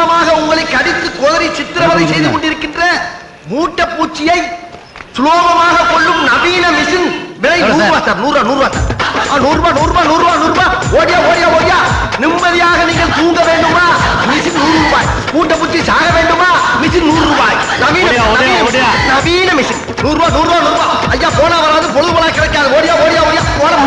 காலமாக உங்களை கடித்து கோதரி சித்திரவதை செய்து கொண்டிருக்கின்ற மூட்டை பூச்சியை சுலோகமாக கொள்ளும் நவீன மிஷின் விலை 100 ரூபாய் சார். 100 ரூபாய் 100 ரூபாய். ஓடியா ஓடியா ஓடியா. நிம்மதியாக நீங்கள் தூங்க வேண்டுமா? மிஷின் 100 ரூபாய். மூட்டை பூச்சி சாக வேண்டுமா? மிஷின் 100 ரூபாய். நவீன மிஷின் 100 ரூபாய். ஐயா போனா வராது, பொழுது போலா கிடைக்காது. ஓடியா ஓடியா ஓடியா.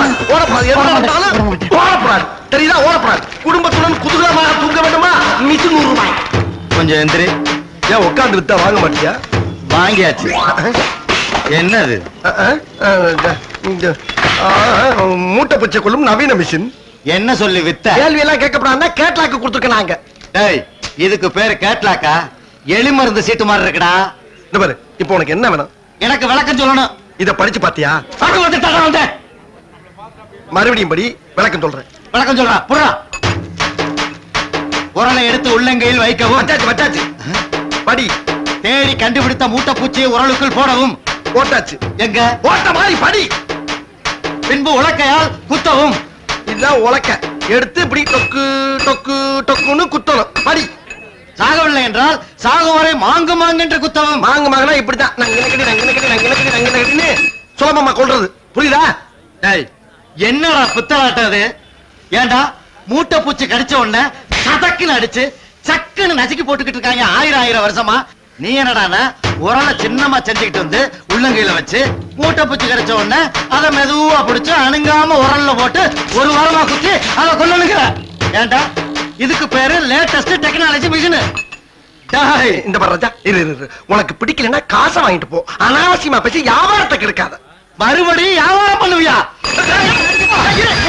ஓடப்படாது. தெரியுதா? ஓடப்படாது. குடும்பத்துடன் குதூகலமாக தூங்க வேண்டுமா? மிஷின் 100 ரூபாய். கொஞ்சம் எந்திரி. ஏன் உட்கார்ந்து வித்தா வாங்க மாட்டியா? வாங்கியாச்சு. என்னது? மூட்டை பூச்சி கொள்ளும் நவீன மிஷின். என்ன சொல்லி வித்த? கேள்வி எல்லாம் கேட்கப்படாம கேட்லாக்கு கொடுத்துருக்க நாங்க. டேய், இதுக்கு பேரு கேட்லாக்கா? எலி மருந்து சீட்டு மாதிரி இருக்குடா. இந்த பாரு, இப்போ உனக்கு என்ன வேணும்? எனக்கு விளக்கம் சொல்லணும். இத படிச்சு பாத்தியா? மறுபடியும் படி, விளக்கம் சொல்றேன். விளக்கம் சொல்றா. புறா உரலை எடுத்து உள்ளங்கையில் வைக்கவும். வச்சாச்சு. படி. தேடி கண்டுபிடித்த மூட்டை பூச்சியை உரலுக்குள் போடவும். போட்டாச்சு. எங்க? போட்ட மாதிரி படி. பின்பு உலக்கையால் குத்தவும். இதுதான் உலக்க. எடுத்து இப்படி டொக்கு டொக்கு டொக்குன்னு குத்தணும். படி. சாகவில்லை என்றால் சாகும் வரை மாங்கு மாங்கென்று குத்தவும். மாங்கு மாங்கனா இப்படிதான். நங்கினக்கடி சுலபமா கொள்றது. புரியுதா? டேய், என்னடா புத்தலாட்டது? ஏண்டா மூட்டை பூச்சி கடிச்ச உடனே சதக்குன்னு அடிச்சு சக்குன்னு நசுக்கி போட்டுக்கிட்டு இருக்காங்க 1000 வருஷமா. நீ என்னடானா உரலை சின்னமா செஞ்சுக்கிட்டு வந்து உள்ளங்கையில வச்சு மூட்டை பூச்சி கடிச்ச உடனே அதை மெதுவா பிடிச்சு அணுங்காம உரல்ல போட்டு ஒரு வாரமா குத்தி அதை கொல்லுங்க. ஏண்டா இதுக்கு பேரு லேட்டஸ்ட் டெக்னாலஜி மிஷின். இந்த பர்றா இரு. உனக்கு பிடிக்கலன்னா காசை வாங்கிட்டு போ. அனாவசியமா பேசி வியாபாரத்தை கெடுக்காத. மறுபடியும் வியாபாரம் பண்ணுவியா?